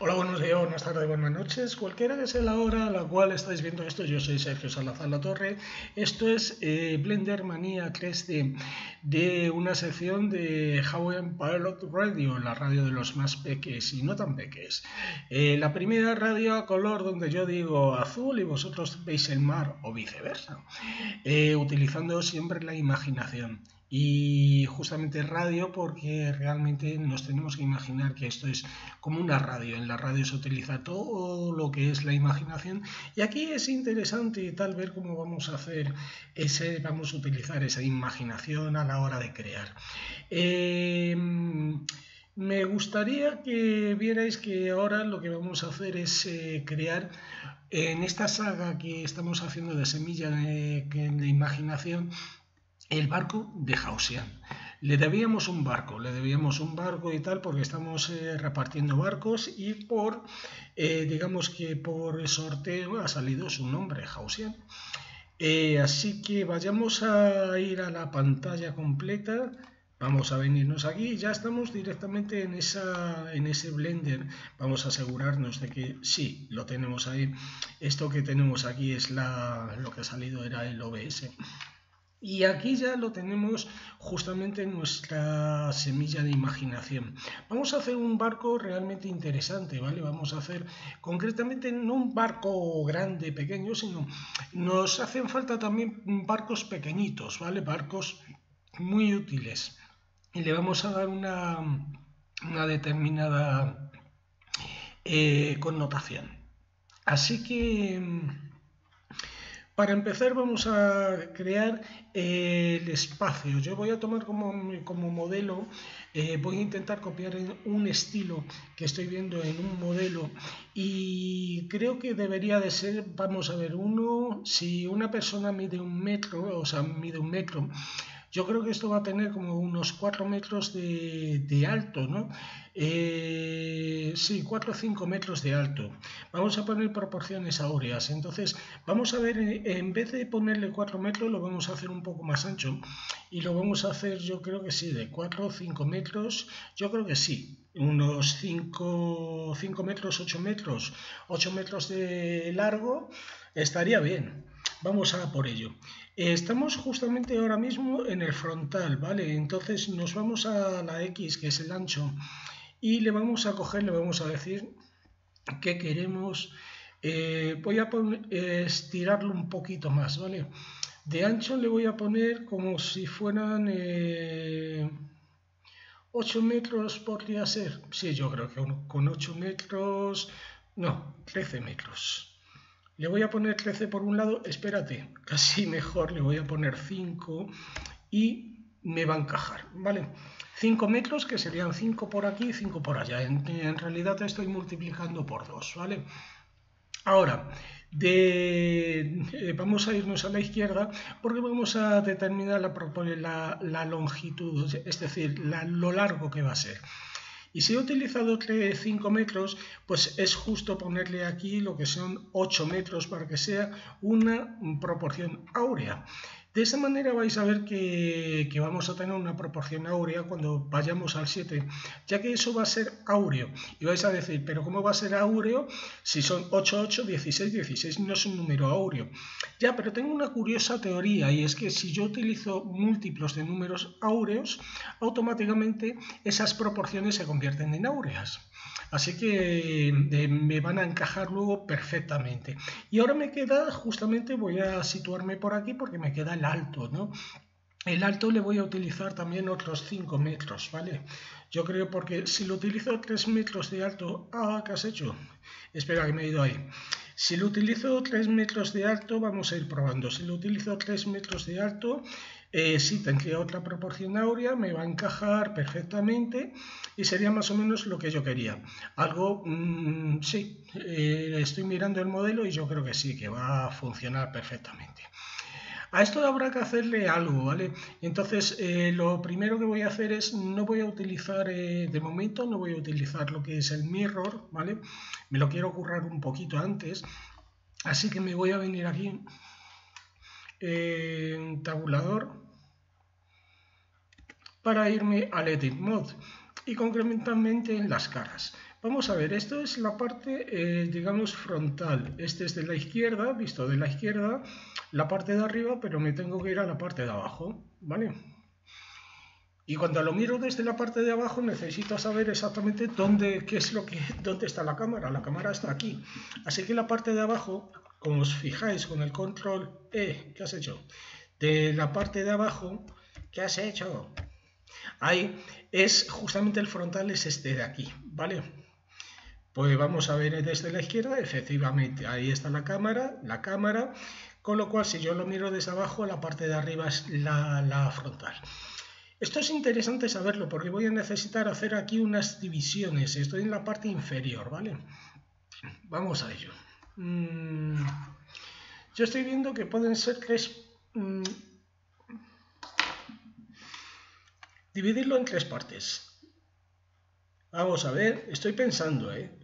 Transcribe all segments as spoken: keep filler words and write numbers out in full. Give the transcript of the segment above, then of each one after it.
Hola, buenos días, buenas tardes, buenas noches, cualquiera que sea la hora a la cual estáis viendo esto. Yo soy Sergio Salazar La Torre. Esto es eh, Blender Manía tres D, de una sección de Hawaiian Pilot Radio, la radio de los más peques y no tan peques. Eh, la primera radio a color donde yo digo azul y vosotros veis el mar o viceversa, eh, utilizando siempre la imaginación. Y justamente radio porque realmente nos tenemos que imaginar que esto es como una radio. En la radio se utiliza todo lo que es la imaginación y aquí es interesante tal ver cómo vamos a hacer ese, vamos a utilizar esa imaginación a la hora de crear. Eh, me gustaría que vierais que ahora lo que vamos a hacer es eh, crear en esta saga que estamos haciendo de semilla de, de imaginación, el barco de Hausian. Le debíamos un barco, le debíamos un barco y tal, porque estamos eh, repartiendo barcos y por, eh, digamos que por sorteo ha salido su nombre, Hausian. Eh, así que vayamos a ir a la pantalla completa. Vamos a venirnos aquí, ya estamos directamente en, esa, en ese Blender. Vamos a asegurarnos de que sí, lo tenemos ahí. Esto que tenemos aquí es la, lo que ha salido era el O B S. Y aquí ya lo tenemos justamente en nuestra semilla de imaginación. Vamos a hacer un barco realmente interesante, ¿vale? Vamos a hacer concretamente no un barco grande, pequeño, sino nos hacen falta también barcos pequeñitos, ¿vale? Barcos muy útiles. Y le vamos a dar una, una determinada eh, connotación. Así que para empezar vamos a crear eh, el espacio. Yo voy a tomar como, como modelo, eh, voy a intentar copiar un estilo que estoy viendo en un modelo y creo que debería de ser, vamos a ver, uno, si una persona mide un metro, o sea, mide un metro, yo creo que esto va a tener como unos cuatro metros de, de alto, ¿no? Eh, sí, cuatro o cinco metros de alto. Vamos a poner proporciones áureas. Entonces, vamos a ver, en vez de ponerle cuatro metros, lo vamos a hacer un poco más ancho. Y lo vamos a hacer, yo creo que sí, de cuatro o cinco metros. Yo creo que sí. Unos cinco, cinco metros, ocho metros. ocho metros de largo. Estaría bien. Vamos a por ello. Estamos justamente ahora mismo en el frontal, ¿vale? Entonces nos vamos a la X, que es el ancho, y le vamos a coger, le vamos a decir que queremos, eh, voy a poner, eh, estirarlo un poquito más, ¿vale? De ancho le voy a poner como si fueran eh, ocho metros, podría ser. Sí, yo creo que con ocho metros, no, trece metros. Le voy a poner trece por un lado, espérate, casi mejor, le voy a poner cinco y me va a encajar, ¿vale? cinco metros, que serían cinco por aquí y cinco por allá. En, en realidad estoy multiplicando por dos, ¿vale? Ahora, de, eh, vamos a irnos a la izquierda porque vamos a determinar la, la, la longitud, es decir, la, lo largo que va a ser. Y si he utilizado cinco metros, pues es justo ponerle aquí lo que son ocho metros para que sea una proporción áurea. De esa manera vais a ver que, que vamos a tener una proporción áurea cuando vayamos al siete, ya que eso va a ser áureo. Y vais a decir, ¿pero cómo va a ser áureo si son ocho, ocho, dieciséis, dieciséis? No es un número áureo. Ya, pero tengo una curiosa teoría y es que si yo utilizo múltiplos de números áureos, automáticamente esas proporciones se convierten en áureas. Así que eh, me van a encajar luego perfectamente. Y ahora me queda, justamente voy a situarme por aquí porque me queda el alto, ¿no? El alto le voy a utilizar también otros cinco metros, ¿vale? Yo creo porque si lo utilizo tres metros de alto... Ah, ¿qué has hecho? Espera, que me he ido ahí. Si lo utilizo tres metros de alto, vamos a ir probando. Si lo utilizo tres metros de alto, eh, sí tendría otra proporción áurea, me va a encajar perfectamente y sería más o menos lo que yo quería. Algo, mmm, sí, eh, estoy mirando el modelo y yo creo que sí, que va a funcionar perfectamente. A esto habrá que hacerle algo, ¿vale? Entonces, eh, lo primero que voy a hacer es, no voy a utilizar, eh, de momento, no voy a utilizar lo que es el mirror, ¿vale? Me lo quiero currar un poquito antes, así que me voy a venir aquí eh, en tabulador para irme al Edit Mode y concretamente en las caras. Vamos a ver, esto es la parte, eh, digamos, frontal. Este es de la izquierda, visto de la izquierda, la parte de arriba, pero me tengo que ir a la parte de abajo, ¿vale? Y cuando lo miro desde la parte de abajo necesito saber exactamente dónde, qué es lo que, dónde está la cámara. La cámara está aquí. Así que la parte de abajo, como os fijáis con el control E, ¿qué has hecho? De la parte de abajo, ¿qué has hecho? Ahí es justamente el frontal, es este de aquí, ¿vale? Pues vamos a ver desde la izquierda, efectivamente, ahí está la cámara, la cámara, con lo cual si yo lo miro desde abajo, la parte de arriba es la, la frontal. Esto es interesante saberlo porque voy a necesitar hacer aquí unas divisiones. Estoy en la parte inferior, ¿vale? Vamos a ello. Mm, yo estoy viendo que pueden ser tres... Mm, dividirlo en tres partes. Vamos a ver, estoy pensando, ¿eh?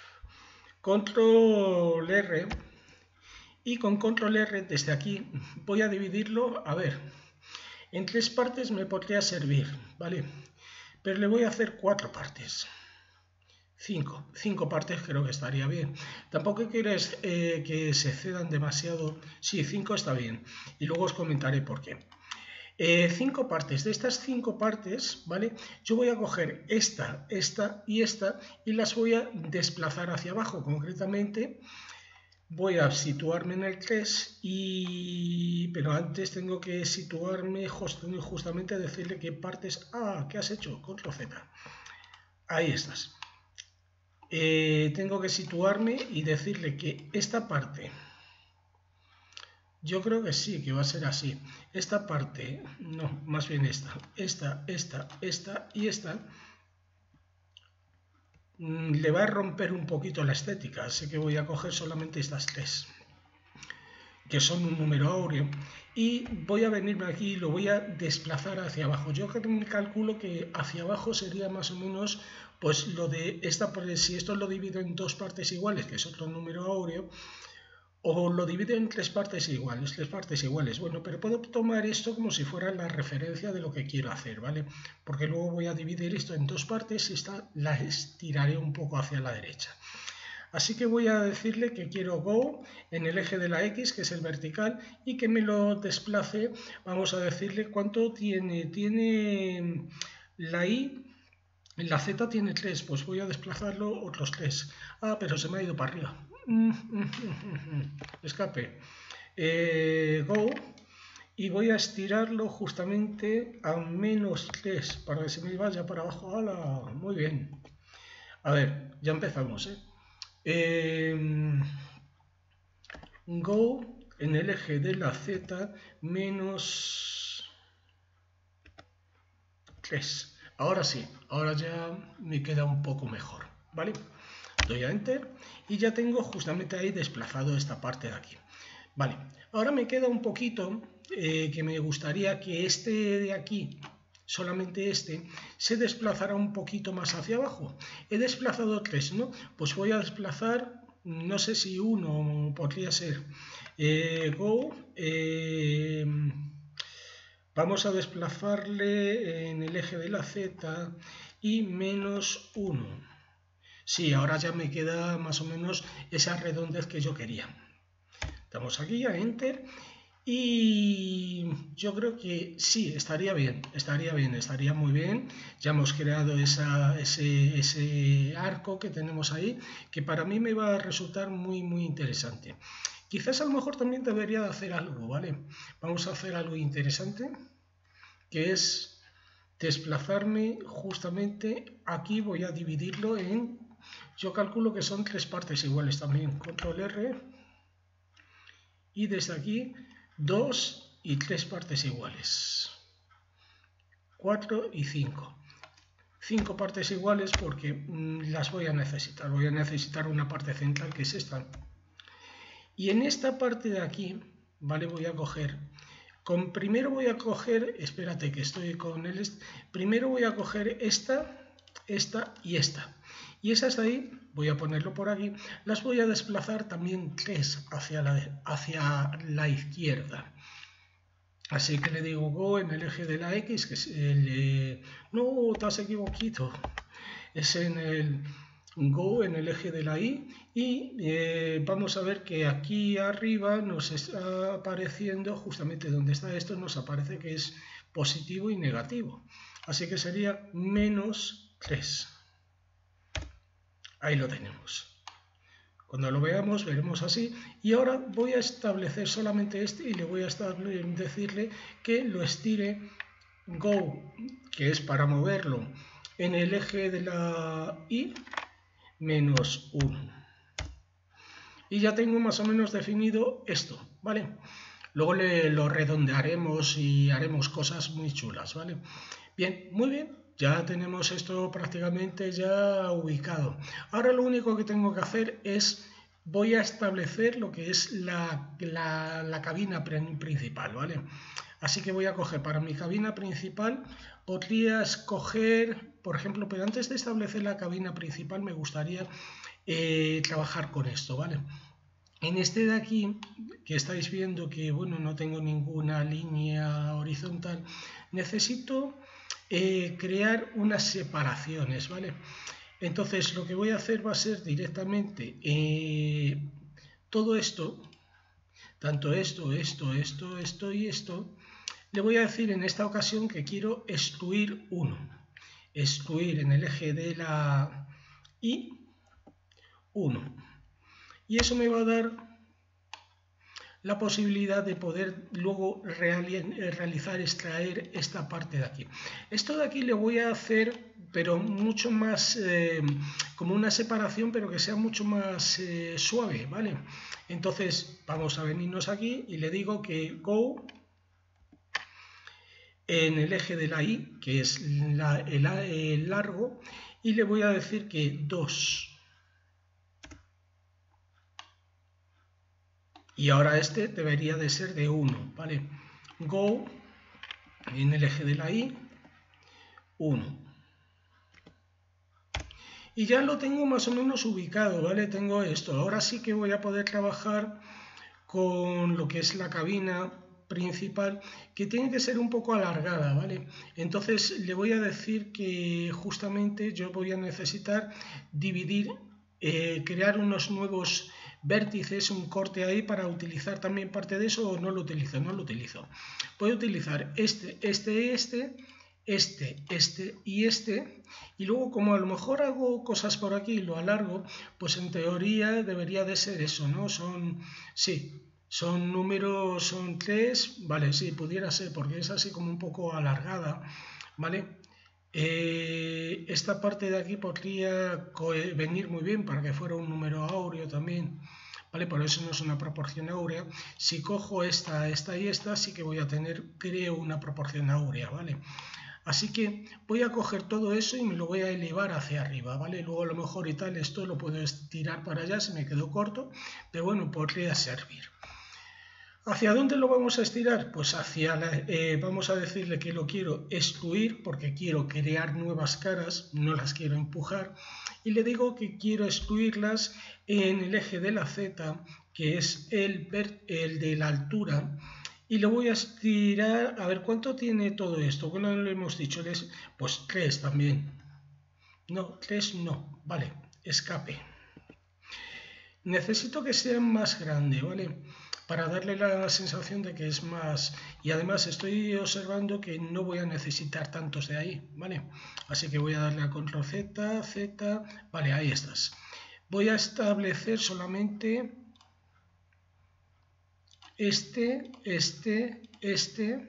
Control R y con Control R desde aquí voy a dividirlo, a ver, en tres partes me podría servir, ¿vale? Pero le voy a hacer cuatro partes. Cinco, cinco partes creo que estaría bien. Tampoco quieres eh, que se cedan demasiado. Sí, cinco está bien. Y luego os comentaré por qué. Eh, cinco partes. De estas cinco partes, ¿vale? Yo voy a coger esta, esta y esta y las voy a desplazar hacia abajo. Concretamente, voy a situarme en el tres y... Pero antes tengo que situarme just... justamente a decirle qué partes... Ah, ¿qué has hecho? Control Z. Ahí estás. Eh, tengo que situarme y decirle que esta parte, yo creo que sí, que va a ser así. Esta parte, no, más bien esta, esta, esta, esta y esta, mmm, le va a romper un poquito la estética, así que voy a coger solamente estas tres, que son un número áureo, y voy a venirme aquí y lo voy a desplazar hacia abajo. Yo calculo que hacia abajo sería más o menos pues lo de esta, si esto lo divido en dos partes iguales, que es otro número áureo, o lo divido en tres partes iguales, tres partes iguales. Bueno, pero puedo tomar esto como si fuera la referencia de lo que quiero hacer, ¿vale? Porque luego voy a dividir esto en dos partes y esta la estiraré un poco hacia la derecha. Así que voy a decirle que quiero Go en el eje de la X, que es el vertical, y que me lo desplace. Vamos a decirle cuánto tiene. Tiene la Y, la Z tiene tres, pues voy a desplazarlo otros tres. Ah, pero se me ha ido para arriba. Escape. Eh, go. Y voy a estirarlo justamente a menos tres, para que se me vaya para abajo. ¡Hala! Muy bien. A ver, ya empezamos, ¿eh? Eh, go en el eje de la Z menos tres. Ahora sí, ahora ya me queda un poco mejor, ¿vale? Doy a Enter y ya tengo justamente ahí desplazado esta parte de aquí. Vale, ahora me queda un poquito eh, que me gustaría que este de aquí, solamente este, se desplazara un poquito más hacia abajo. He desplazado tres, ¿no? Pues voy a desplazar, no sé si uno podría ser eh, Go, eh, vamos a desplazarle en el eje de la Z y menos uno. Sí, ahora ya me queda más o menos esa redondez que yo quería. Damos aquí a Enter y yo creo que sí, estaría bien, estaría bien, estaría muy bien. Ya hemos creado esa, ese, ese arco que tenemos ahí, que para mí me va a resultar muy, muy interesante. Quizás a lo mejor también debería de hacer algo, ¿vale? Vamos a hacer algo interesante, que es desplazarme justamente aquí. Voy a dividirlo en, yo calculo que son tres partes iguales también. Control R y desde aquí dos y tres partes iguales, cuatro y cinco. Cinco partes iguales porque mmm, las voy a necesitar. Voy a necesitar una parte central que es esta. Y en esta parte de aquí, ¿vale? Voy a coger, con, primero voy a coger, espérate que estoy con el, primero voy a coger esta, esta y esta. Y esas de ahí, voy a ponerlo por aquí, las voy a desplazar también tres hacia la, hacia la izquierda. Así que le digo Go en el eje de la X, que es el... Eh, no, te has equivocado. Es en el... Go en el eje de la Y y eh, vamos a ver que aquí arriba nos está apareciendo justamente donde está esto, nos aparece que es positivo y negativo, así que sería menos tres. Ahí lo tenemos. Cuando lo veamos veremos así, y ahora voy a establecer solamente este y le voy a decirle que lo estire Go, que es para moverlo en el eje de la Y, menos uno. Y ya tengo más o menos definido esto, ¿vale? Luego le, lo redondearemos y haremos cosas muy chulas, ¿vale? Bien, muy bien, ya tenemos esto prácticamente ya ubicado. Ahora lo único que tengo que hacer es, voy a establecer lo que es la, la, la cabina principal, ¿vale? Así que voy a coger para mi cabina principal, podría escoger, por ejemplo, pero antes de establecer la cabina principal me gustaría eh, trabajar con esto, ¿vale? En este de aquí, que estáis viendo que, bueno, no tengo ninguna línea horizontal, necesito eh, crear unas separaciones, ¿vale? Entonces lo que voy a hacer va a ser directamente eh, todo esto, tanto esto, esto, esto, esto y esto, le voy a decir en esta ocasión que quiero excluir uno. Excluir en el eje de la Y uno. Y eso me va a dar la posibilidad de poder luego realizar, extraer esta parte de aquí. Esto de aquí le voy a hacer, pero mucho más, eh, como una separación, pero que sea mucho más eh, suave, ¿vale? Entonces vamos a venirnos aquí y le digo que Go en el eje de la Y, que es la, el, el largo, y le voy a decir que dos. Y ahora este debería de ser de uno, ¿vale? Go en el eje de la Y, uno. Y ya lo tengo más o menos ubicado, ¿vale? Tengo esto. Ahora sí que voy a poder trabajar con lo que es la cabina principal, que tiene que ser un poco alargada, ¿vale? Entonces le voy a decir que justamente yo voy a necesitar dividir, eh, crear unos nuevos vértices, un corte ahí para utilizar también parte de eso, o no lo utilizo, no lo utilizo. Voy a utilizar este, este, este, este, este y este, y luego como a lo mejor hago cosas por aquí y lo alargo, pues en teoría debería de ser eso, ¿no? Son, sí, son números, son tres, vale, sí, pudiera ser, porque es así como un poco alargada, ¿vale? Eh, esta parte de aquí podría venir muy bien para que fuera un número áureo también, ¿vale? Por eso no es una proporción áurea. Si cojo esta, esta y esta, sí que voy a tener, creo, una proporción áurea, ¿vale? Así que voy a coger todo eso y me lo voy a elevar hacia arriba, ¿vale? Luego a lo mejor y tal, esto lo puedo estirar para allá, se me quedó corto, pero bueno, podría servir. ¿Hacia dónde lo vamos a estirar? Pues hacia la, eh, vamos a decirle que lo quiero excluir porque quiero crear nuevas caras, no las quiero empujar, y le digo que quiero excluirlas en el eje de la Z, que es el, el de la altura, y le voy a estirar, a ver cuánto tiene todo esto, bueno, lo hemos dicho, pues tres también, no, tres no, vale, escape. Necesito que sea más grande, ¿vale? Para darle la sensación de que es más, y además estoy observando que no voy a necesitar tantos de ahí, ¿vale? Así que voy a darle a control Z, Z, vale, ahí estás. Voy a establecer solamente este, este, este.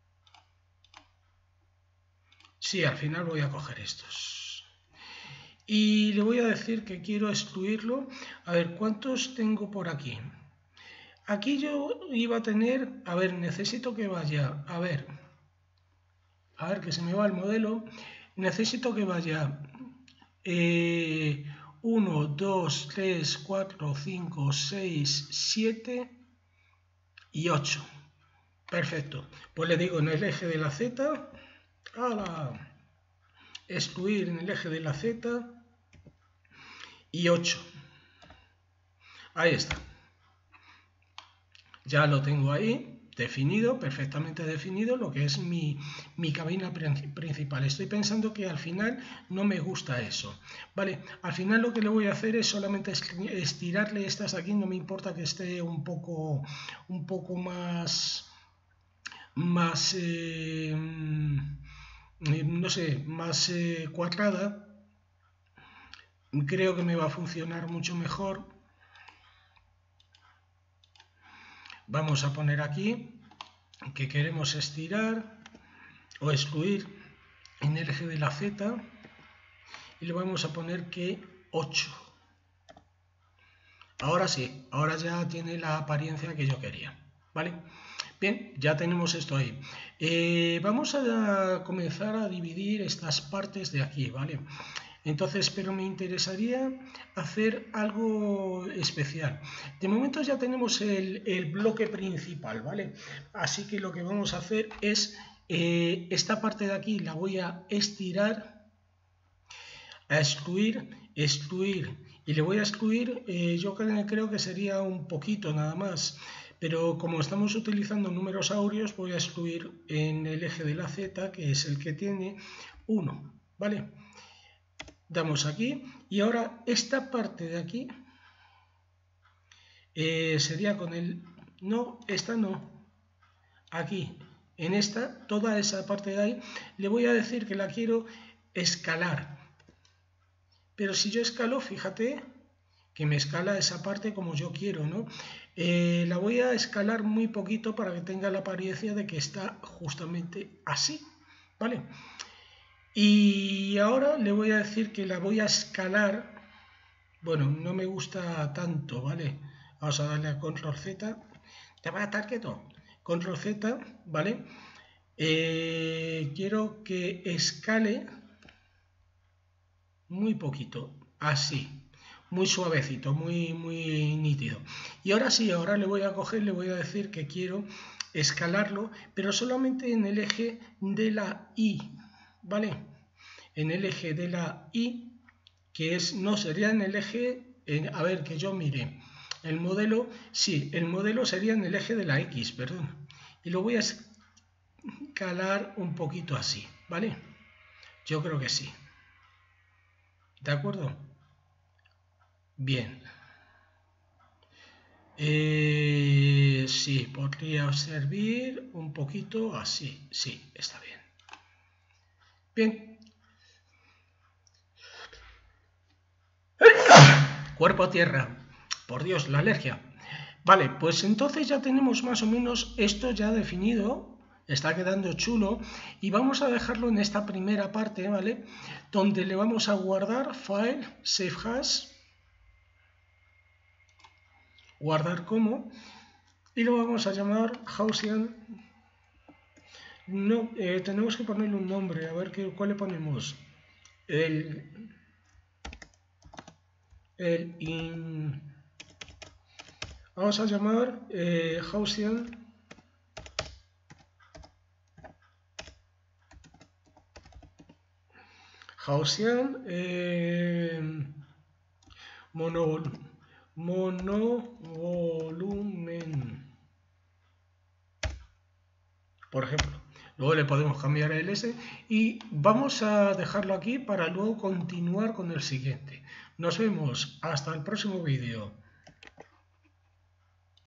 Sí, al final voy a coger estos. Y le voy a decir que quiero excluirlo. A ver, ¿cuántos tengo por aquí? Aquí yo iba a tener, a ver, necesito que vaya, a ver, a ver que se me va el modelo, necesito que vaya eh, uno, dos, tres, cuatro, cinco, seis, siete y ocho. Perfecto, pues le digo en el eje de la Z, ala, excluir en el eje de la Z y ocho. Ahí está. Ya lo tengo ahí, definido, perfectamente definido lo que es mi, mi cabina principal. Estoy pensando que al final no me gusta eso, ¿vale? Al final lo que le voy a hacer es solamente estirarle estas aquí, no me importa que esté un poco, un poco más, más, eh, no sé, más eh, cuadrada. Creo que me va a funcionar mucho mejor. Vamos a poner aquí que queremos estirar o excluir en el eje de la Z y le vamos a poner que ocho. Ahora sí, ahora ya tiene la apariencia que yo quería, ¿vale? Bien, ya tenemos esto ahí. Eh, vamos a comenzar a dividir estas partes de aquí, ¿vale? Entonces, pero me interesaría hacer algo especial. De momento ya tenemos el, el bloque principal, ¿vale? Así que lo que vamos a hacer es, eh, esta parte de aquí la voy a estirar, a excluir, excluir, y le voy a excluir, eh, yo creo que sería un poquito nada más, pero como estamos utilizando números áureos, voy a excluir en el eje de la Z, que es el que tiene uno, ¿vale? Damos aquí y ahora esta parte de aquí eh, sería con el, no, esta no, aquí, en esta, toda esa parte de ahí, le voy a decir que la quiero escalar, pero si yo escalo, fíjate que me escala esa parte como yo quiero, ¿no? Eh, la voy a escalar muy poquito para que tenga la apariencia de que está justamente así, ¿vale? Y ahora le voy a decir que la voy a escalar. Bueno, no me gusta tanto, ¿vale? Vamos a darle a control Z. Te va a estar quieto. control Z, ¿vale? Eh, quiero que escale muy poquito, así. Muy suavecito, muy, muy nítido. Y ahora sí, ahora le voy a coger, le voy a decir que quiero escalarlo, pero solamente en el eje de la Y, ¿vale? En el eje de la Y, que es, no, sería en el eje, en, a ver, que yo mire, el modelo, sí, el modelo sería en el eje de la X, perdón, y lo voy a escalar un poquito así, ¿vale? Yo creo que sí. ¿De acuerdo? Bien. Eh, sí, podría servir un poquito así, sí, está bien. Bien. Cuerpo a tierra. Por Dios, la alergia. Vale, pues entonces ya tenemos más o menos esto ya definido. Está quedando chulo. Y vamos a dejarlo en esta primera parte, ¿vale? Donde le vamos a guardar File, Save As. Guardar como. Y lo vamos a llamar Gaussian. No, eh, tenemos que ponerle un nombre. A ver qué, cuál le ponemos. El... El in... Vamos a llamar eh, Gaussian Gaussian eh, mono, monovolumen, por ejemplo. Luego le podemos cambiar el S y vamos a dejarlo aquí para luego continuar con el siguiente. Nos vemos hasta el próximo vídeo.